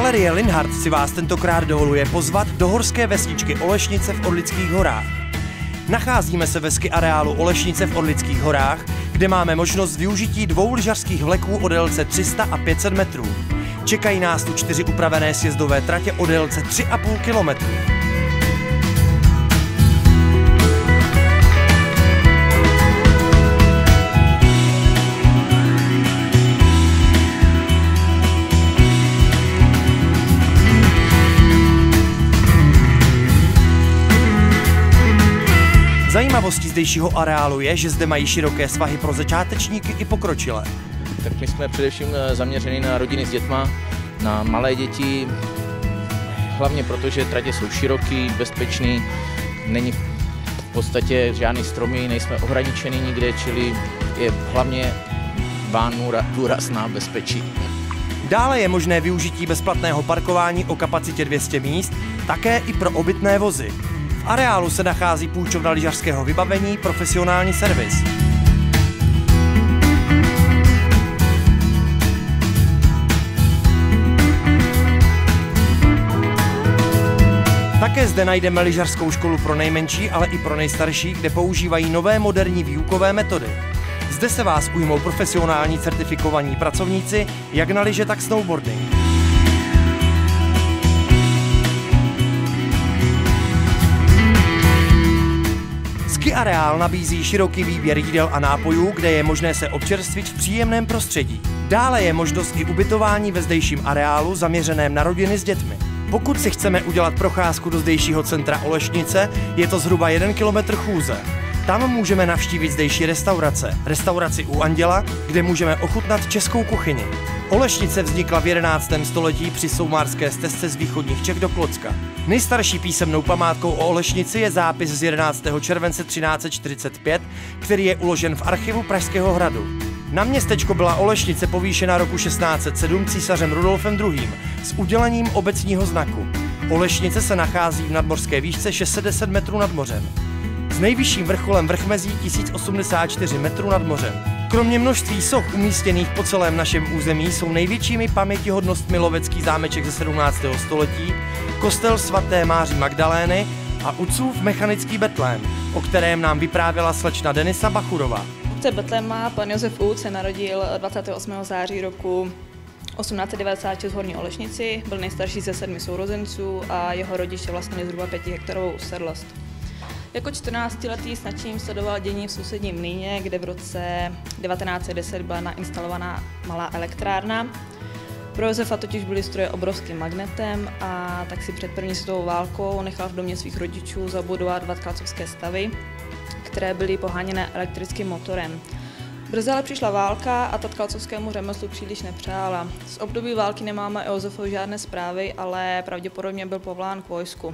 Galerie Linhart si vás tentokrát dovoluje pozvat do horské vesničky Olešnice v Orlických horách. Nacházíme se ve ski areálu Olešnice v Orlických horách, kde máme možnost využití 2 lyžařských vleků o délce 300 a 500 metrů. Čekají nás tu 4 upravené sjezdové tratě o délce 3,5 kilometru. Zajímavostí zdejšího areálu je, že zde mají široké svahy pro začátečníky i pokročilé. Tak my jsme především zaměřeni na rodiny s dětma, na malé děti, hlavně proto, že tratě jsou široký, bezpečný, není v podstatě žádný stromy, nejsme ohraničeni nikde, čili je hlavně důraz na bezpečí. Dále je možné využití bezplatného parkování o kapacitě 200 míst, také i pro obytné vozy. V areálu se nachází půjčovna lyžařského vybavení, profesionální servis. Také zde najdeme lyžařskou školu pro nejmenší, ale i pro nejstarší, kde používají nové moderní výukové metody. Zde se vás ujmou profesionální certifikovaní pracovníci, jak na lyže, tak snowboarding. Ski areál nabízí široký výběr jídel a nápojů, kde je možné se občerstvit v příjemném prostředí. Dále je možnost i ubytování ve zdejším areálu zaměřeném na rodiny s dětmi. Pokud si chceme udělat procházku do zdejšího centra Olešnice, je to zhruba 1 kilometr chůze. Tam můžeme navštívit zdejší restaurace. Restauraci U Anděla, kde můžeme ochutnat českou kuchyni. Olešnice vznikla v 11. století při soumárské stezce z východních Čech do Klocka. Nejstarší písemnou památkou o Olešnici je zápis z 11. července 1345, který je uložen v archivu Pražského hradu. Na městečko byla Olešnice povýšena roku 1607 císařem Rudolfem II. S udělením obecního znaku. Olešnice se nachází v nadmořské výšce 610 metrů nad mořem. S nejvyšším vrcholem vrchmezí 1084 metrů nad mořem. Kromě množství soch umístěných po celém našem území jsou největšími pamětihodnostmi lovecký zámeček ze 17. století, kostel svaté Máří Magdalény a Ucův mechanický betlém, o kterém nám vyprávěla slečna Denisa Bachurová. Obce Betléma pan Josef Uc se narodil 28. září roku 1896 v Horní Olešnici, byl nejstarší ze 7 sourozenců a jeho rodiče vlastnili zhruba 5 hektarovou usedlost. Jako 14letý s nadšením sledoval dění v sousedním mlýně, kde v roce 1910 byla nainstalovaná malá elektrárna. Pro Josefa totiž byly stroje obrovským magnetem a tak si před první světovou válkou nechal v domě svých rodičů zabudovat 2 tlacovské stavy, které byly poháněné elektrickým motorem. Brzy ale přišla válka a ta tlacovskému řemeslu příliš nepřála. Z období války nemáme o Josefovi žádné zprávy, ale pravděpodobně byl povolán k vojsku.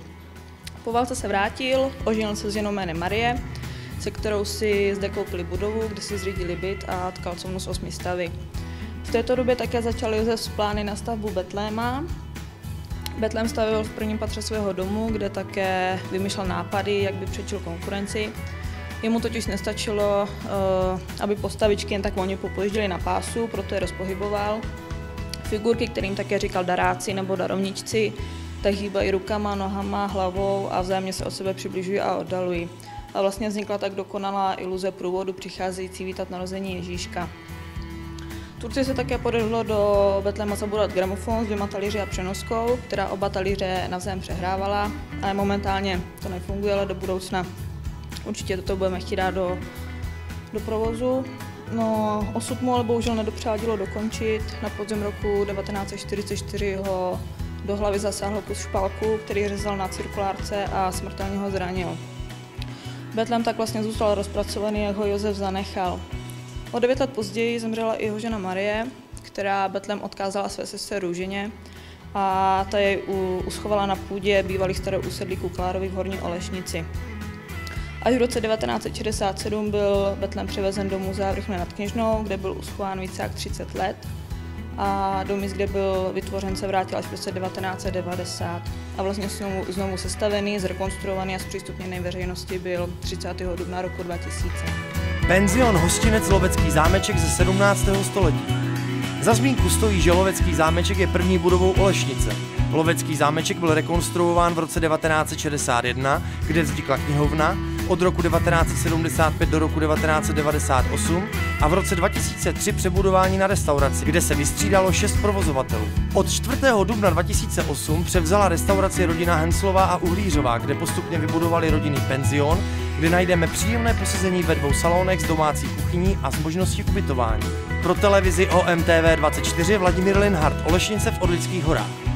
Po válce se vrátil, oženil se s ženou jménem Marie, se kterou si zde koupili budovu, kde si zřídili byt a tkalcovnu s 8 stavy. V této době také začal Josef s plány na stavbu Betléma. Betlém stavil v prvním patře svého domu, kde také vymýšlel nápady, jak by přečil konkurenci. Jemu totiž nestačilo, aby postavičky jen tak volně popojížděly na pásu, proto je rozpohyboval. Figurky, kterým také říkal daráci nebo darovničci, tak hýbají rukama, nohama, hlavou a vzájemně se od sebe přibližují a oddalují. A vlastně vznikla tak dokonalá iluze průvodu přicházející vítat narození Ježíška. Turci se také podařilo do Betléma zabudovat gramofon s 2 talíři a přenoskou, která oba talíře navzájem přehrávala, ale momentálně to nefunguje, ale do budoucna určitě toto budeme chtít dát do provozu. No, osud mu ale bohužel nedopřádilo dokončit. Na podzim roku 1944 ho do hlavy zasáhl kus špalku, který řezal na cirkulárce a smrtelně ho zranil. Betlém tak vlastně zůstal rozpracovaný, jak ho Josef zanechal. O 9 let později zemřela i jeho žena Marie, která Betlém odkázala své sestře Růženě a ta jej uschovala na půdě bývalých starousedlíků Klárových v Horní Olešnici. Až v roce 1967 byl Betlém převezen do muzea v Rychle nad Kněžnou, kde byl uschován více jak 30 let. A do míst, kde byl vytvořen, se vrátil až v roce 1990. A vlastně znovu sestavený, zrekonstruovaný a zpřístupněný veřejnosti byl 30. dubna roku 2000. Penzion Hostinec Lovecký zámeček ze 17. století. Za zmínku stojí, že Lovecký zámeček je první budovou Olešnice. Lovecký zámeček byl rekonstruován v roce 1961, kde vznikla knihovna, od roku 1975 do roku 1998 a v roce 2003 přebudování na restauraci, kde se vystřídalo 6 provozovatelů. Od 4. dubna 2008 převzala restauraci rodina Henslová a Uhlířová, kde postupně vybudovali rodinný penzion, kde najdeme příjemné posezení ve 2 salonech s domácí kuchyní a s možností ubytování. Pro televizi OMTV 24 Vladimír Linhart, Olešnice v Orlických horách.